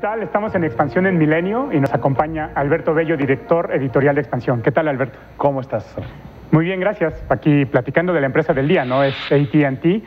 tal? Estamos en Expansión en Milenio y nos acompaña Alberto Bello, director editorial de Expansión. ¿Qué tal, Alberto? ¿Cómo estás? Muy bien, gracias. Aquí platicando de la empresa del día, ¿no? Es AT&T,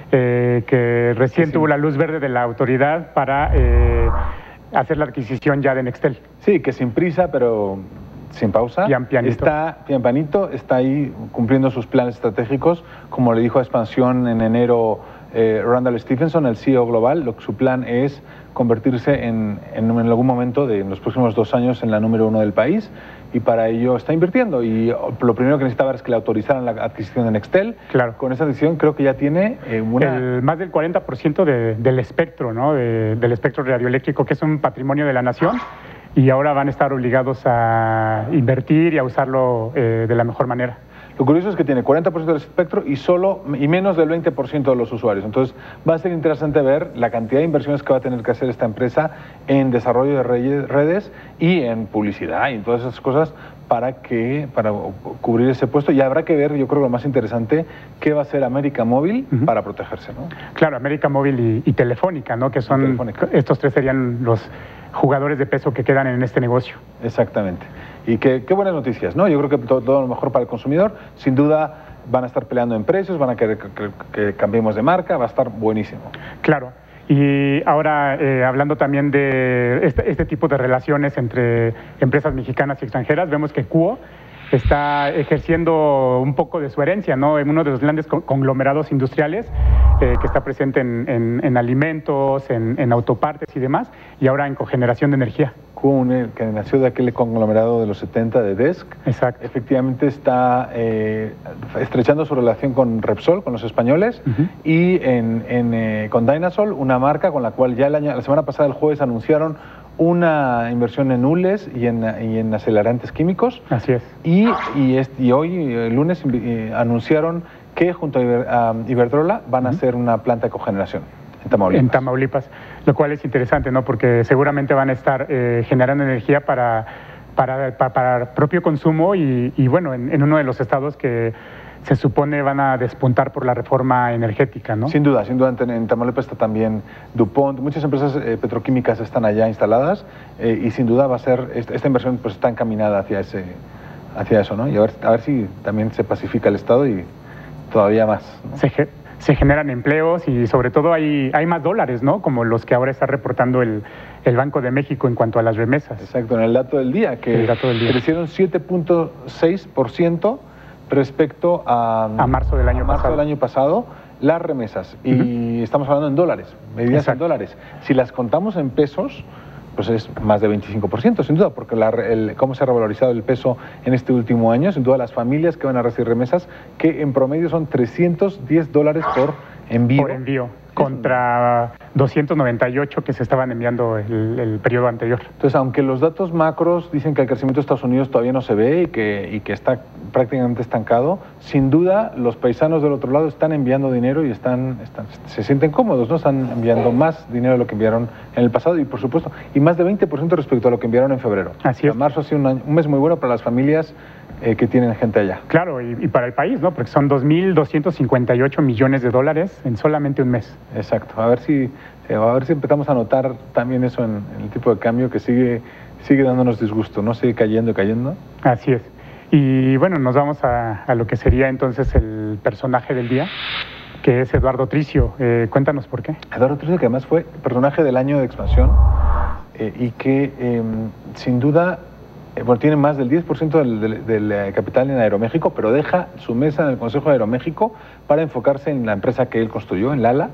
que recién tuvo la luz verde de la autoridad para hacer la adquisición ya de Nextel. Sí, que sin prisa, pero sin pausa. Está pianito, está ahí cumpliendo sus planes estratégicos. Como le dijo a Expansión en enero Randall Stephenson, el CEO global, su plan es convertirse en algún momento en los próximos 2 años en la número 1 del país, y para ello está invirtiendo, y lo primero que necesitaba es que le autorizaran la adquisición de Nextel. Claro. Con esa decisión creo que ya tiene más del 40% del espectro, ¿no? Del espectro radioeléctrico, que es un patrimonio de la nación, y ahora van a estar obligados a invertir y a usarlo de la mejor manera. Lo curioso es que tiene 40% del espectro y menos del 20% de los usuarios. Entonces va a ser interesante ver la cantidad de inversiones que va a tener que hacer esta empresa en desarrollo de redes y en publicidad y en todas esas cosas para cubrir ese puesto. Y habrá que ver, yo creo, lo más interesante, qué va a hacer América Móvil para protegerse, ¿no? Claro, América Móvil y Telefónica, ¿no? Que son estos tres serían los jugadores de peso que quedan en este negocio. Exactamente. Y qué buenas noticias, ¿no? Yo creo que todo lo mejor para el consumidor. Sin duda van a estar peleando en precios, van a querer que cambiemos de marca, va a estar buenísimo. Claro. Y ahora, hablando también de este tipo de relaciones entre empresas mexicanas y extranjeras, vemos que Cuo está ejerciendo un poco de su herencia, ¿no? En uno de los grandes conglomerados industriales que está presente en alimentos, en autopartes y demás, y ahora en cogeneración de energía. Cuo, que nació de aquel conglomerado de los 70 de DESC. Exacto. Efectivamente está estrechando su relación con Repsol, con los españoles, y con Dynasol, una marca con la cual ya la semana pasada, el jueves, anunciaron una inversión en hules y en acelerantes químicos. Así es. Y hoy, el lunes, anunciaron que junto a Iberdrola van a hacer una planta de cogeneración en Tamaulipas. En Tamaulipas, lo cual es interesante, ¿no? Porque seguramente van a estar generando energía para propio consumo y bueno, en uno de los estados que se supone van a despuntar por la reforma energética, ¿no? Sin duda, en Tamaulipas está también DuPont, muchas empresas petroquímicas están allá instaladas, y sin duda va a ser, esta inversión pues está encaminada hacia eso, ¿no? Y a ver si también se pacifica el estado y todavía más, ¿no? Se generan empleos y sobre todo hay más dólares, ¿no? Como los que ahora está reportando el Banco de México en cuanto a las remesas. Exacto, en el dato del día, que crecieron 7.6% respecto a marzo del año pasado, las remesas. Y estamos hablando en dólares, medidas en dólares. Si las contamos en pesos, pues es más de 25%, sin duda, porque cómo se ha revalorizado el peso en este último año, sin duda las familias que van a recibir remesas, que en promedio son $310 por envío. Por envío, contra 298 que se estaban enviando el periodo anterior. Entonces, aunque los datos macros dicen que el crecimiento de Estados Unidos todavía no se ve y que está prácticamente estancado, sin duda los paisanos del otro lado están enviando dinero y se sienten cómodos, ¿no? Están enviando más dinero de lo que enviaron en el pasado y, por supuesto, y más de 20% respecto a lo que enviaron en febrero. Así es. Marzo ha sido un mes muy bueno para las familias que tienen gente allá. Claro, y para el país, ¿no? Porque son 2.258 millones de dólares en solamente un mes. Exacto. A ver si empezamos a notar también eso en el tipo de cambio que sigue dándonos disgusto, ¿no? Sigue cayendo y cayendo. Así es. Y bueno, nos vamos a lo que sería entonces el personaje del día, que es Eduardo Tricio. Cuéntanos por qué. Eduardo Tricio, que además fue personaje del año de Expansión y que sin duda tiene más del 10% del capital en Aeroméxico, pero deja su mesa en el Consejo de Aeroméxico para enfocarse en la empresa que él construyó, en Lala.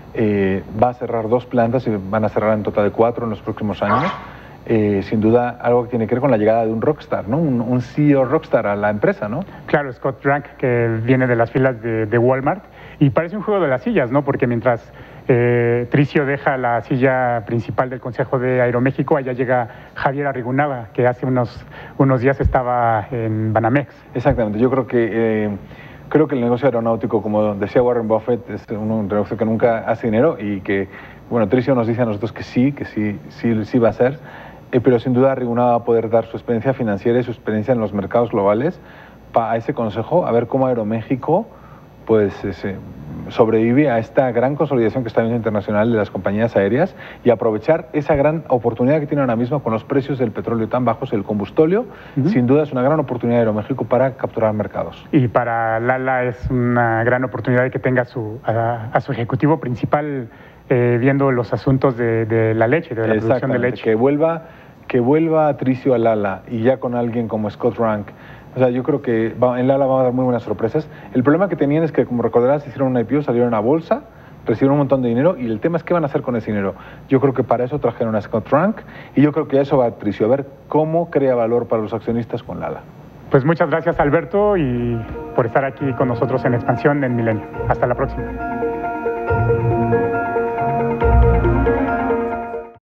Va a cerrar 2 plantas y van a cerrar en total 4 en los próximos años. Sin duda algo que tiene que ver con la llegada de un rockstar, ¿no? Un CEO rockstar a la empresa, ¿no? Claro, Scott Rank, que viene de las filas de Walmart, y parece un juego de las sillas, ¿no? Porque mientras Tricio deja la silla principal del Consejo de Aeroméxico, allá llega Javier Arrigunaga, que hace unos días estaba en Banamex. Exactamente, yo creo que el negocio aeronáutico, como decía Warren Buffett, es un negocio que nunca hace dinero y que, bueno, Tricio nos dice a nosotros que sí va a ser. Pero sin duda Arrigunaga va a poder dar su experiencia financiera y su experiencia en los mercados globales a ese consejo, a ver cómo Aeroméxico pues sobrevive a esta gran consolidación que está viendo internacional de las compañías aéreas y aprovechar esa gran oportunidad que tiene ahora mismo con los precios del petróleo tan bajos, el combustóleo, sin duda es una gran oportunidad de Aeroméxico para capturar mercados. Y para Lala es una gran oportunidad de que tenga a su ejecutivo principal viendo los asuntos de la leche, de la producción de leche. Que vuelva Tricio a Lala y ya con alguien como Scott Rank. O sea, yo creo que en Lala va a dar muy buenas sorpresas. El problema que tenían es que, como recordarás, hicieron una IPO, salieron a bolsa, recibieron un montón de dinero y el tema es qué van a hacer con ese dinero. Yo creo que para eso trajeron a Scott Rank y yo creo que a eso va Tricio, a ver cómo crea valor para los accionistas con Lala. Pues muchas gracias, Alberto, y por estar aquí con nosotros en Expansión en Milenio. Hasta la próxima.